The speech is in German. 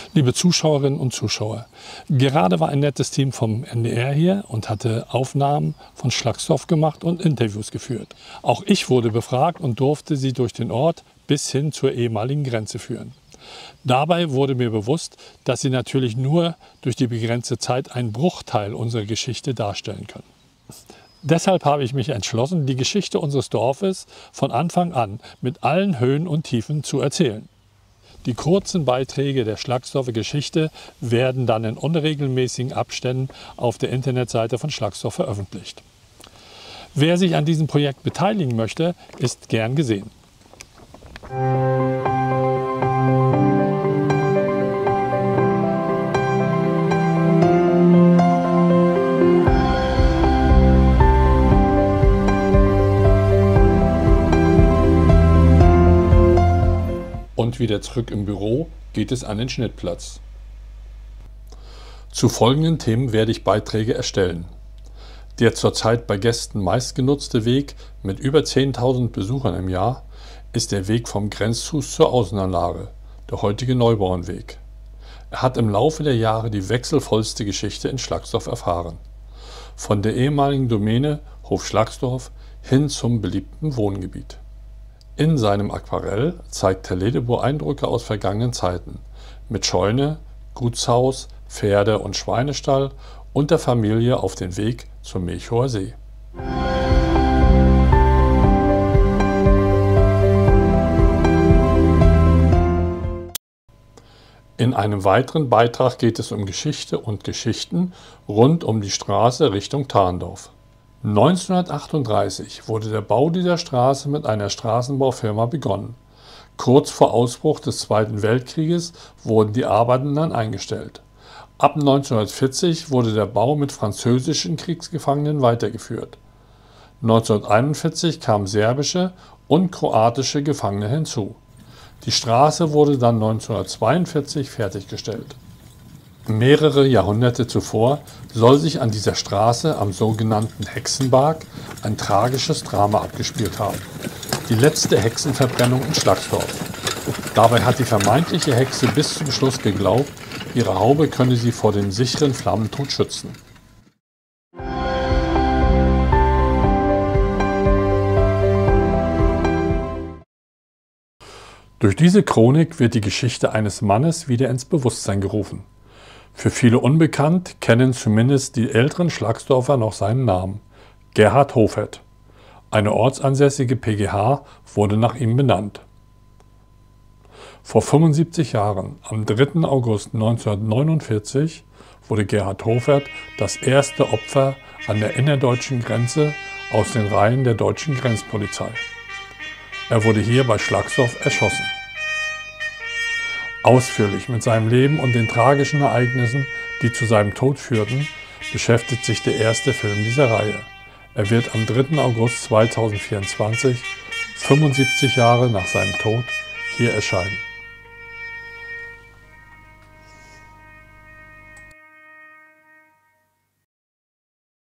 Liebe Zuschauerinnen und Zuschauer, gerade war ein nettes Team vom NDR hier und hatte Aufnahmen von Schlagsdorf gemacht und Interviews geführt. Auch ich wurde befragt und durfte sie durch den Ort bis hin zur ehemaligen Grenze führen. Dabei wurde mir bewusst, dass sie natürlich nur durch die begrenzte Zeit einen Bruchteil unserer Geschichte darstellen können. Deshalb habe ich mich entschlossen, die Geschichte unseres Dorfes von Anfang an mit allen Höhen und Tiefen zu erzählen. Die kurzen Beiträge der Schlagsdorfer Geschichte werden dann in unregelmäßigen Abständen auf der Internetseite von Schlagsdorf veröffentlicht. Wer sich an diesem Projekt beteiligen möchte, ist gern gesehen. Und wieder zurück im Büro geht es an den Schnittplatz. Zu folgenden Themen werde ich Beiträge erstellen. Der zurzeit bei Gästen meistgenutzte Weg mit über 10.000 Besuchern im Jahr ist der Weg vom Grenzfuß zur Außenanlage, der heutige Neubauernweg. Er hat im Laufe der Jahre die wechselvollste Geschichte in Schlagsdorf erfahren. Von der ehemaligen Domäne Hof Schlagsdorf hin zum beliebten Wohngebiet. In seinem Aquarell zeigt Herr Ledebour Eindrücke aus vergangenen Zeiten mit Scheune, Gutshaus, Pferde- und Schweinestall und der Familie auf dem Weg zum Milchhoher See. In einem weiteren Beitrag geht es um Geschichte und Geschichten rund um die Straße Richtung Tarndorf. 1938 wurde der Bau dieser Straße mit einer Straßenbaufirma begonnen. Kurz vor Ausbruch des Zweiten Weltkrieges wurden die Arbeiten dann eingestellt. Ab 1940 wurde der Bau mit französischen Kriegsgefangenen weitergeführt. 1941 kamen serbische und kroatische Gefangene hinzu. Die Straße wurde dann 1942 fertiggestellt. Mehrere Jahrhunderte zuvor soll sich an dieser Straße am sogenannten Hexenberg ein tragisches Drama abgespielt haben. Die letzte Hexenverbrennung in Schlagsdorf. Dabei hat die vermeintliche Hexe bis zum Schluss geglaubt, ihre Haube könne sie vor dem sicheren Flammentod schützen. Durch diese Chronik wird die Geschichte eines Mannes wieder ins Bewusstsein gerufen. Für viele unbekannt, kennen zumindest die älteren Schlagsdorfer noch seinen Namen: Gerhard Hofert. Eine ortsansässige PGH wurde nach ihm benannt. Vor 75 Jahren, am 3. August 1949, wurde Gerhard Hofert das erste Opfer an der innerdeutschen Grenze aus den Reihen der deutschen Grenzpolizei. Er wurde hier bei Schlagsdorf erschossen. Ausführlich mit seinem Leben und den tragischen Ereignissen, die zu seinem Tod führten, beschäftigt sich der erste Film dieser Reihe. Er wird am 3. August 2024, 75 Jahre nach seinem Tod, hier erscheinen.